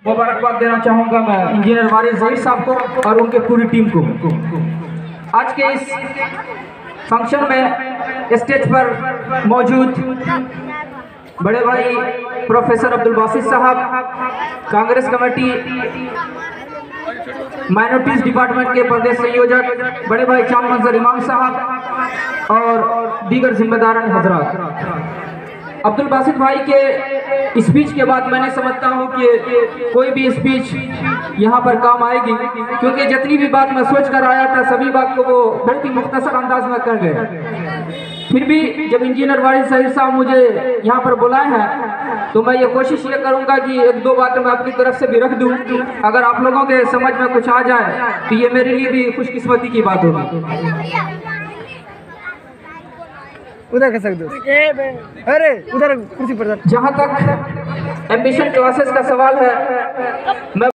मुबारकबाद देना चाहूँगा मैं इंजीनियर वारिस ज़हीर साहब को और उनके पूरी टीम को। आज के इस फंक्शन में स्टेज पर मौजूद बड़े भाई प्रोफेसर अब्दुल बासित साहब, कांग्रेस कमेटी माइनॉरिटीज डिपार्टमेंट के प्रदेश संयोजक बड़े भाई चांद मंजर इमाम साहब और दीगर जिम्मेदारान हजरात। अब्दुल बासित भाई के स्पीच के बाद मैंने समझता हूँ कि कोई भी स्पीच यहाँ पर काम आएगी, क्योंकि जितनी भी बात मैं सोच कर आया था सभी बात को वो बहुत ही मुख्तसर अंदाज में कर गए। फिर भी जब इंजीनियर वारिस ज़हीर साहब मुझे यहाँ पर बुलाए हैं तो मैं ये कोशिश ये करूँगा कि एक दो बातें मैं अपनी तरफ से भी रख दूँ। अगर आप लोगों के समझ में कुछ आ जाए तो ये मेरे लिए भी खुशकिस्मती की बात होगी। उधर कर सकते हो, अरे उधर कुर्सी पर। जहाँ तक एम्बिशन क्लासेस का सवाल है, मैं